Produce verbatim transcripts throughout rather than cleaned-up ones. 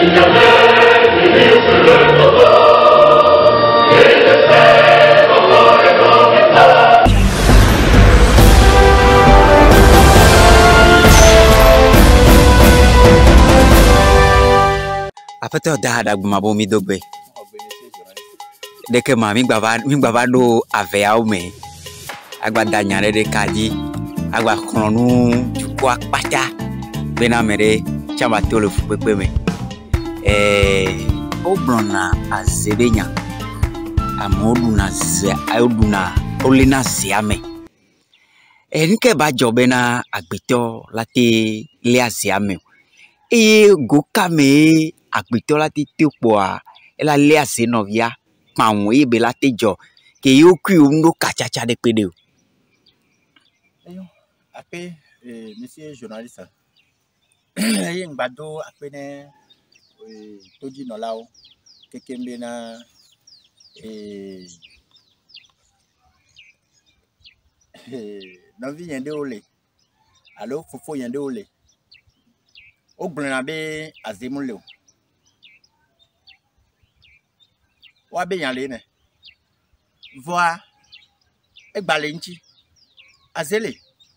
After that, I go mi dogbe. Deke ma mi gbava mi gbava do avea me. Agba danyare de kaji. Agba kronu juko akpata. Bena mere chama tolo fupepe me. Eh obrona azebenya. Amoduna ze ayoduna olina siame. Eh nke ba jobena agbito lati le asiame. E goka me agbito lati tepoa ela le ase novia pawon e be lati jo ke yo ku ndo kachacha de pede o. Ayo ape eh monsieur journaliste ayi ngbado ape ne eh toji no lawo kekembe na eh novi yende ole allo fofo yende ole o gbona be azemule o wa be yan le ne voa egbale nchi azele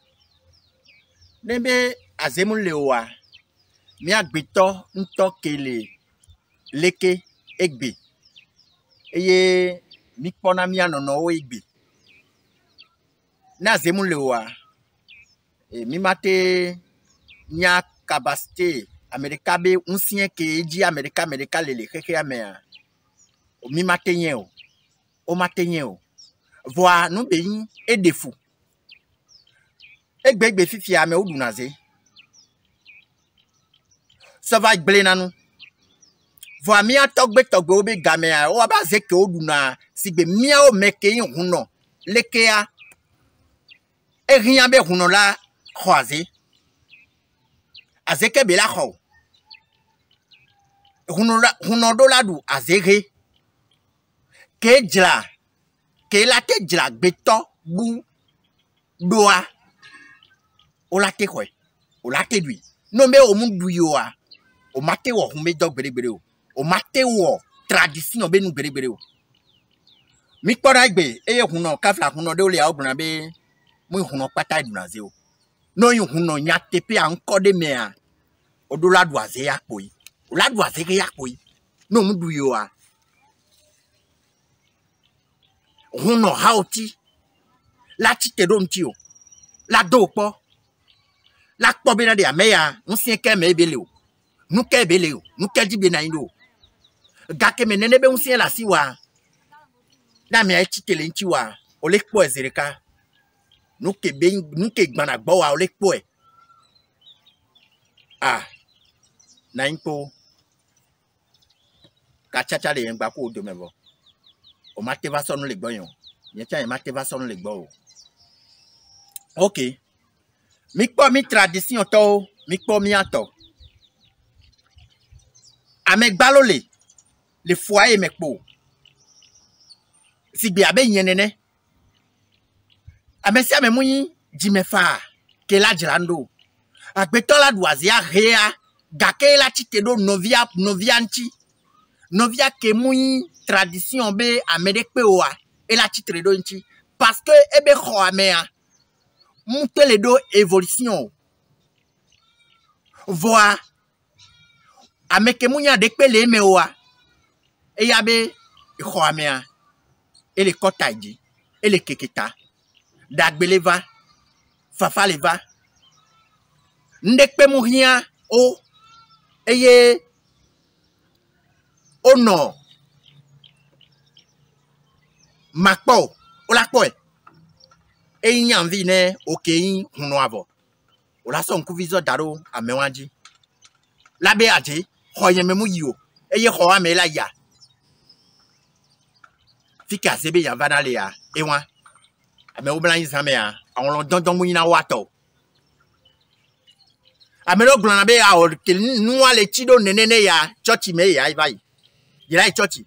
nebe azemule wa mi agbito nto kele leke egbe eye mi pona mi anono o egbe na azemule wa e mi mate nya capacité America be unsien ke eji America America lele keke amea o mi matenye o o matenye o voa nu be yin edefu egbegbe fifi ame odunaze sauvage blenanu voa mi atogbe togbe obe gamea o aba zeke oduna sigbe mi o meke yin huno lekea erian be huno la croiser azeke be la kho huno huno do la du azege ke jla ke la te jla gbeto bu doa o la te kwe o la te dui no me o mu du yo a o mate wo hu me dog bere bere o o mate wo tradition be nu bere bere o mi kpora gbe eye huno kafla huno de o le ogbona be mu huno pata du na ze o no yin huno nya tepe anko de me a o do la du aze ya poi o la du aze ke ya poi no mu du yo a huno hauti la chite do mti o la do po la po be na de ameya nsien ke me ebele o nu ke ebele o nu ke dibe na ndo ga ke me nene be nsien la si wa na me a chite le nti wa o le po ezereka nu ke be nu ke gbana gbo wa o le po e ah na inpo ka chacha le ngba ko do mebo o mate va sonu le gboyan yen cha mate va sonu le gbo o okay mi po mi tradition to mi po mi ato ame gbalole le foyer me po sigbe abe yenene ame si ame muyi jimefa ke la jrando agbeto la doazia rea gake la chitedo novia novianchi novia ke muyi tradition be amedekpe oa e la chitredo nchi parce que ebe kho amea monte le do évolution voa ameke munya dekpe le meoa e yabe kho amea e le kotaji e le keketa dagbeleva fafaleva ndekpe muhia o eye ono makpo o la po e yin anvi ne okeyin huno avo o la so nku viso daro amewanji labe aje khoyen memu yio eye kho ame la ya fika sebe ya vanale ya ewa ame oblan yin same ya awon donjon mu yin na wato ame lo gbona be ya o ke nu ale chido nenene ya church me ya ibai yira church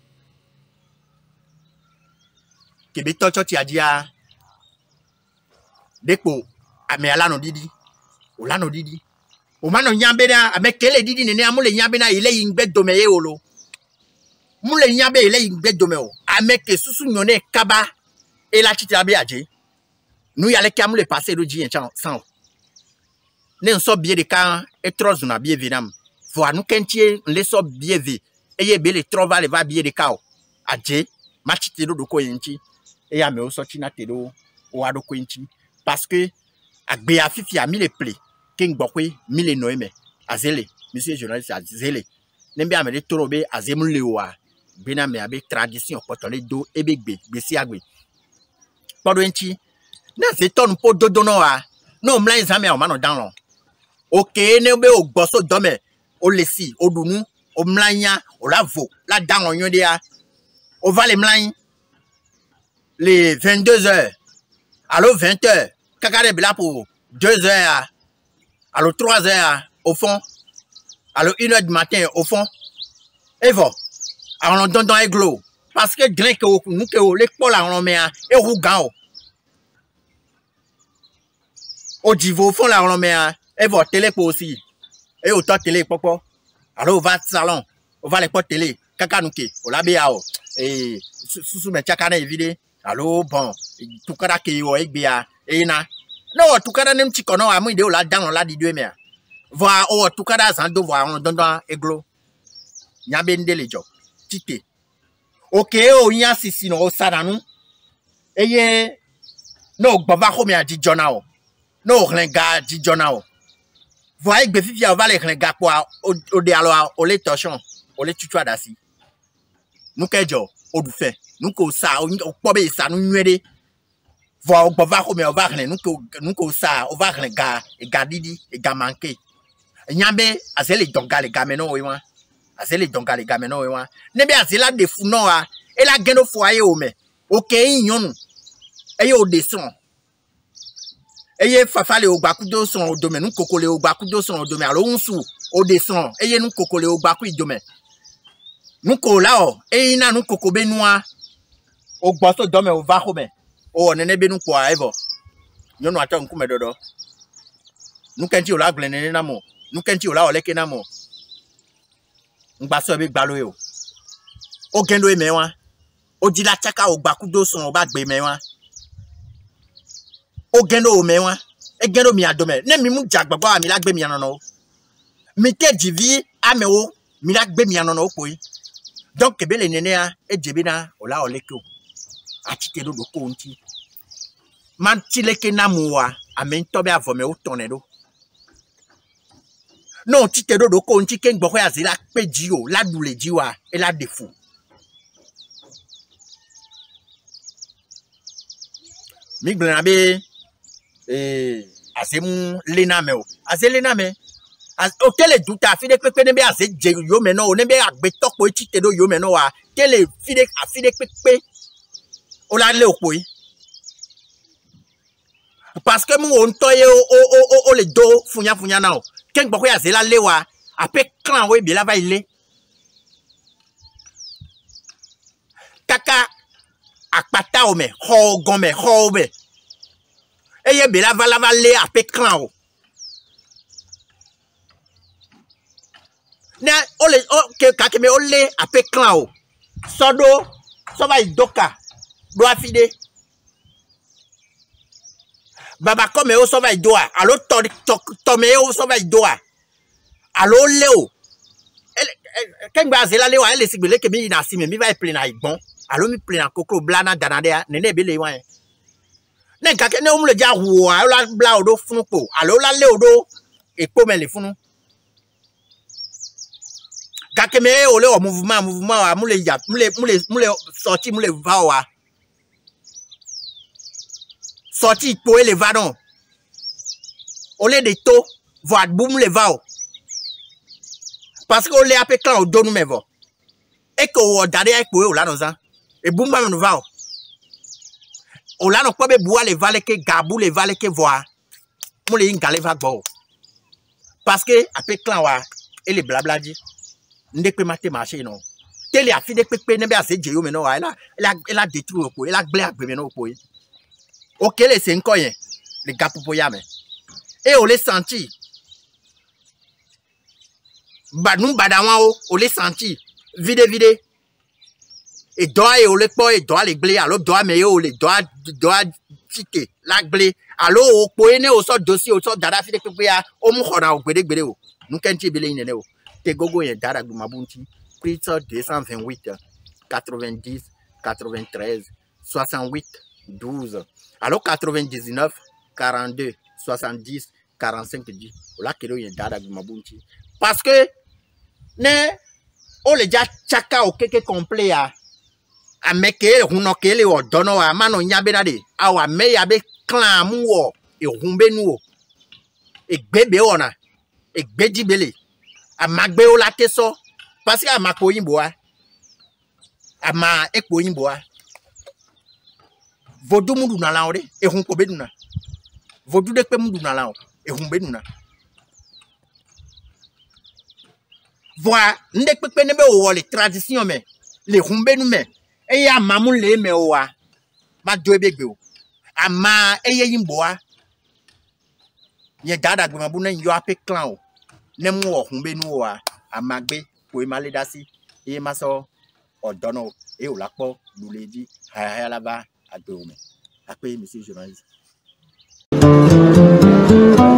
ke be to church ajia depo ame alano didi olano didi O mano nyambe na amekele didi nene amule nyambe na ile yingbe domeye olo. Mule nyambe ile yingbe domeo. Ameke susu nyone kaba et la titi abi aje. Nous y allons camouler passer le djinn sans. Nous sommes bien de cas et trop on a bien évidemment. Voir nous qu'entier les sommes bien vus. Et y bien les trop va les va bien de cas. Adje machitelo de koyenti et ya me osoti na telo o ado koyenti parce que agbe afifi a mis les plaies. King Bokwe, mille noeme, azele, monsieur journaliste azele. Nembe amede torobe azemlewa, bena me abe tradition potole do ebegbe, besi agbe. Podwenchi, na zeton po dodono a, no mla izame o mano danlon. Ok, nebe o bosso dome, o lesi, o dunu, o mlanya, o lavo, la danlon yonde a, o va les mlany, les vingt-deux heures, alors vingt heures, kakare bla pour deux heures. Alors trois heures au fond, alors une heure du matin au fond, et voilà. Alors on donne dans les glos, parce que drink nous que l'école on met et rougan. Au divo au fond là on met et voilà télé pour aussi, et autant télé popo. Alors on va salon, on va les portes télé, kakanouke, on la béao, et sous sous mes tchakane vidé. Alors bon, tout cas qui est avec bia et na. Non, tout cas, même si on a mis de la dans la dit deux mères. Voir, oh, tout cas, ça doit voir, on donne un églo. Il y a bien des gens. Tite. Ok, oh, il y a six sinon, au sadanou. Et y no, baba, comme il y a dit Jonao. No, renga, dit Jonao. Voyez que Fifi a valé renga quoi, au dialogue, au lait torchon, au lait tutoie d'assis. Nous, qu'est-ce au doufe. Nous, qu'au ça, au pobe, ça nous nuede. Voir on va comme on va nous que nous que ça on va regarder et garder et gamanquer nyambe azele donga les gameno oiwa azele donga les gameno oiwa nebe azela de funo a et la geno foyer o me OK nyonu e yo descend e ye fafale o bakudo son o domaine nous kokole o bakudo son o domaine alors on sou o descend e ye nous kokole o baku domaine nous kola o e ina nous kokobe noa o gboso domaine o va comme oh, nene be nous quoi, evo. Nous nous attendons comme dodo. Nous kenti ola glene namo. Nous kenti ola oleke namo. Nous baso avec baloyo. O gendo emewa. O dila chaka o bakudo son o bagbe mewa. O gendo o mewa. E gendo mi adome. Ne mi mu jagbagba mi lagbe mi anono. Mi te divi ameo mi lagbe mi anono koi. Donc kebe le nene a e jebina ola oleko. Atite do do konti. Man tileke na muwa amen tobe avome o tonnedo. Non tite do do konti ken gbokwe azila pe jio la doule jiwa et la defou. Mi glenabe eh asemu lena me o. Ase lena me. As o tele duta fide pepe nebe ase je yo me no o nebe agbe tokpo tite do yo me no wa tele fide afide pepe. O la le okoi. Parce que mon on toye o o o o le do funya funya na o. Ken gboko ya zela lewa ape clan we bi la va ile. Kaka akpata o me ho gome ho be. Eye bi la va la va le ape clan o. Na o le o ke ka ke me o le ape clan o. Sodo so va idoka. Do afide. Baba comme o so va idoa. Allo to to me o so va idoa. Allo leo. Ken gba zela leo ele sigbele ke mi na si me mi va play na igbon. Allo mi play na kokro blana danade nene be le wan. Ne ka ke ne o mu le ja wo la bla odo funu po. Allo la le odo epo me le funu. Ka ke me o le o mouvement mouvement a mu le ya mu le mu le mu le sorti mu le va wa. Sorti pour les vadons. Au lieu de tout, voir boum les vao. Parce qu'on les appelle quand on donne mes voix. Et qu'on a d'aller avec eux, là, nous en. Et boum, nous vao. On l'a non pas boire les valets que gabou les valets que voir. Mon les ingale va bo. Parce que après clan wa et les blabla dit. N'dé que maté marché non. Télé a fait des pépé n'ebe assez jéo mais non elle a elle a elle a détruit au elle a blé à mais non au OK les cinq coins les gars pour yame. Et on les senti. Ba nous badawan o, o les senti. Vide vide. Et doit et o les po et doit les blé. Alors doit mais o les doit doit tike. La blé. Alors o poene o sort dossier o sort dada fide que ya o mu khona o gbede gbede o. Nous kenti belé inene o. Te gogo yen dada gumabunti. Prix deux cent vingt-huit, quatre-vingt-dix, quatre-vingt-treize, soixante-huit, douze. Alors quatre-vingt-dix-neuf, quarante-deux, soixante-dix, quarante-cinq, dix. Ola kero yen dada gumabunti. Parce que ne o le ja chaka o keke complet a a meke huno kele o dono a mano nyabe na de a wa me ya be clan mu o e humbe nu o e gbebe ona e gbeji bele a magbe o la teso parce que a mako yimbo a a ma ekpo yimbo a vodu mudu na la ore e hun ko be duna vodu de pe mudu na la o e humbe duna voilà ndé pepe nebe o les traditions mais les humbe nous mais et ya mamun le me o wa ma do ebegbe o ama eye yimbo a ye dada gbe mabu na yo ape clan o ne mu o humbe nu o a amagbe ko e male dasi e ma so odono e o lapo luleji ha ha la ba agbe o me ape monsieur journaliste